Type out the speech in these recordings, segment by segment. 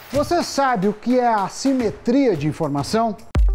Você sabe o que é a assimetria de informação?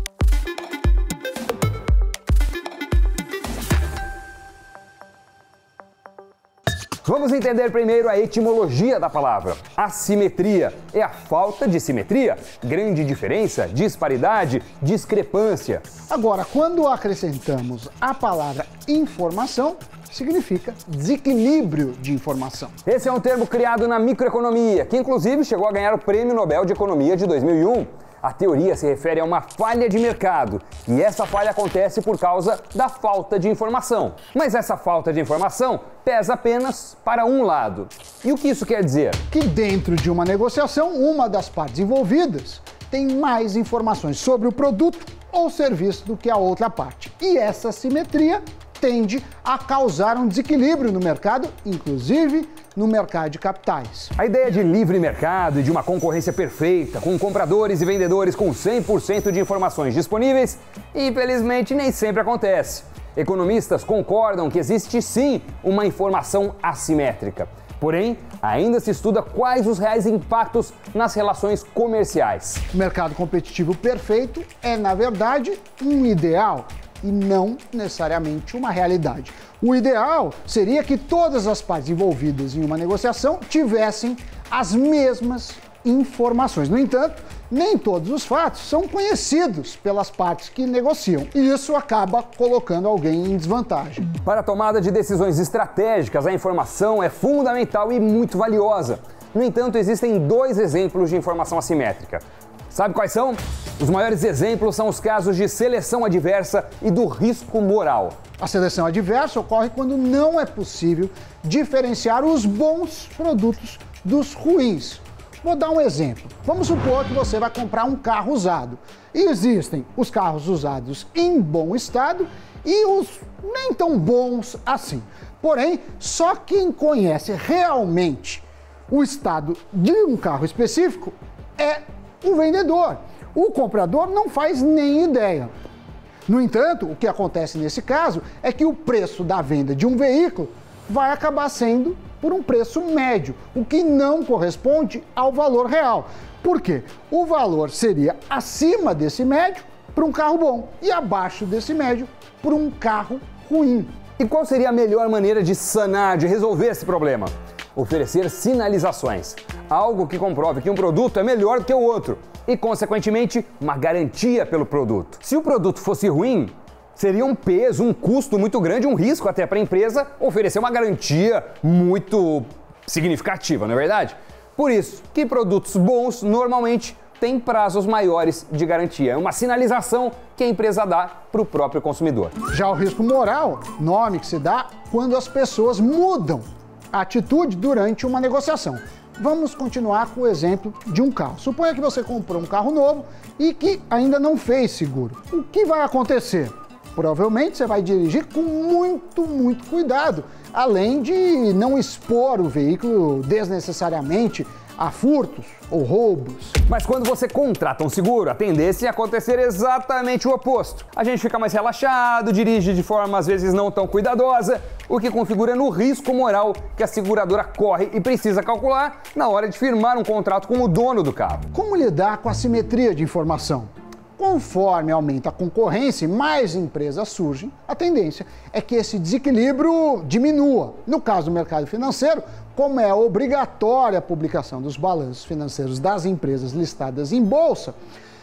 Vamos entender primeiro a etimologia da palavra. Assimetria é a falta de simetria, grande diferença, disparidade, discrepância. Agora, quando acrescentamos a palavra informação, significa desequilíbrio de informação. Esse é um termo criado na microeconomia, que inclusive chegou a ganhar o Prêmio Nobel de Economia de 2001. A teoria se refere a uma falha de mercado, e essa falha acontece por causa da falta de informação. Mas essa falta de informação pesa apenas para um lado. E o que isso quer dizer? Que dentro de uma negociação, uma das partes envolvidas tem mais informações sobre o produto ou serviço do que a outra parte. E essa assimetria tende a causar um desequilíbrio no mercado, inclusive no mercado de capitais. A ideia de livre mercado e de uma concorrência perfeita, com compradores e vendedores com 100% de informações disponíveis, infelizmente nem sempre acontece. Economistas concordam que existe sim uma informação assimétrica. Porém, ainda se estuda quais os reais impactos nas relações comerciais. O mercado competitivo perfeito é, na verdade, um ideal e não necessariamente uma realidade. O ideal seria que todas as partes envolvidas em uma negociação tivessem as mesmas informações. No entanto, nem todos os fatos são conhecidos pelas partes que negociam, e isso acaba colocando alguém em desvantagem. Para a tomada de decisões estratégicas, a informação é fundamental e muito valiosa. No entanto, existem dois exemplos de informação assimétrica. Sabe quais são? Os maiores exemplos são os casos de seleção adversa e do risco moral. A seleção adversa ocorre quando não é possível diferenciar os bons produtos dos ruins. Vou dar um exemplo. Vamos supor que você vai comprar um carro usado. E existem os carros usados em bom estado e os nem tão bons assim. Porém, só quem conhece realmente o estado de um carro específico é o vendedor. O comprador não faz nem ideia. No entanto, o que acontece nesse caso é que o preço da venda de um veículo vai acabar sendo por um preço médio, o que não corresponde ao valor real. Por quê? O valor seria acima desse médio para um carro bom e abaixo desse médio para um carro ruim. E qual seria a melhor maneira de sanar, de resolver esse problema? Oferecer sinalizações, algo que comprove que um produto é melhor do que o outro e, consequentemente, uma garantia pelo produto. Se o produto fosse ruim, seria um peso, um custo muito grande, um risco até para a empresa oferecer uma garantia muito significativa, não é verdade? Por isso que produtos bons normalmente têm prazos maiores de garantia. É uma sinalização que a empresa dá para o próprio consumidor. Já o risco moral, nome que se dá quando as pessoas mudam a atitude durante uma negociação. Vamos continuar com o exemplo de um carro. Suponha que você comprou um carro novo e que ainda não fez seguro. O que vai acontecer? Provavelmente você vai dirigir com muito cuidado, além de não expor o veículo desnecessariamente a furtos ou roubos. Mas quando você contrata um seguro, a tendência é acontecer exatamente o oposto. A gente fica mais relaxado, dirige de forma às vezes não tão cuidadosa, o que configura no risco moral que a seguradora corre e precisa calcular na hora de firmar um contrato com o dono do carro. Como lidar com a assimetria de informação? Conforme aumenta a concorrência e mais empresas surgem, a tendência é que esse desequilíbrio diminua. No caso do mercado financeiro, como é obrigatória a publicação dos balanços financeiros das empresas listadas em bolsa,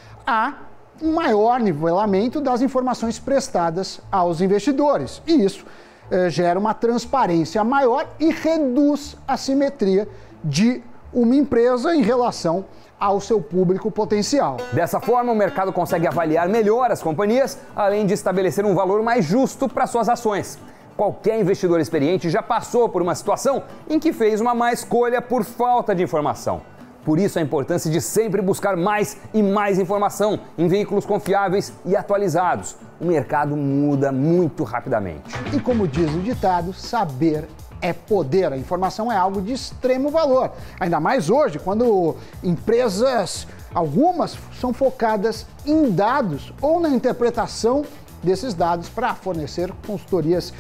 há um maior nivelamento das informações prestadas aos investidores. E isso gera uma transparência maior e reduz a simetria de uma empresa em relação ao seu público potencial. Dessa forma, o mercado consegue avaliar melhor as companhias, além de estabelecer um valor mais justo para suas ações. Qualquer investidor experiente já passou por uma situação em que fez uma má escolha por falta de informação. Por isso, a importância de sempre buscar mais e mais informação em veículos confiáveis e atualizados. O mercado muda muito rapidamente. E como diz o ditado, saber é poder. A informação é algo de extremo valor. Ainda mais hoje, quando empresas, algumas, são focadas em dados ou na interpretação desses dados para fornecer consultorias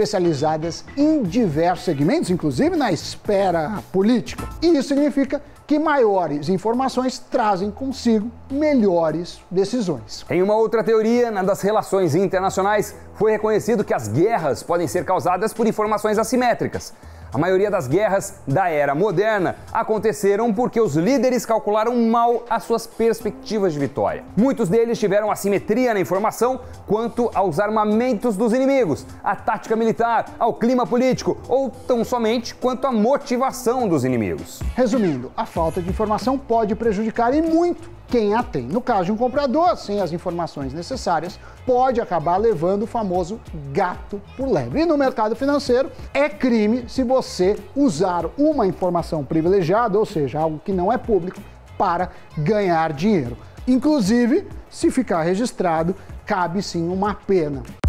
especializadas em diversos segmentos, inclusive na esfera política. E isso significa que maiores informações trazem consigo melhores decisões. Em uma outra teoria, na das relações internacionais, foi reconhecido que as guerras podem ser causadas por informações assimétricas. A maioria das guerras da era moderna aconteceram porque os líderes calcularam mal as suas perspectivas de vitória. Muitos deles tiveram assimetria na informação quanto aos armamentos dos inimigos, à tática militar, ao clima político ou tão somente quanto à motivação dos inimigos. Resumindo, a falta de informação pode prejudicar e muito quem a tem. No caso de um comprador, sem as informações necessárias, pode acabar levando o famoso gato por lebre. E no mercado financeiro, é crime se você usar uma informação privilegiada, ou seja, algo que não é público, para ganhar dinheiro. Inclusive, se ficar registrado, cabe sim uma pena.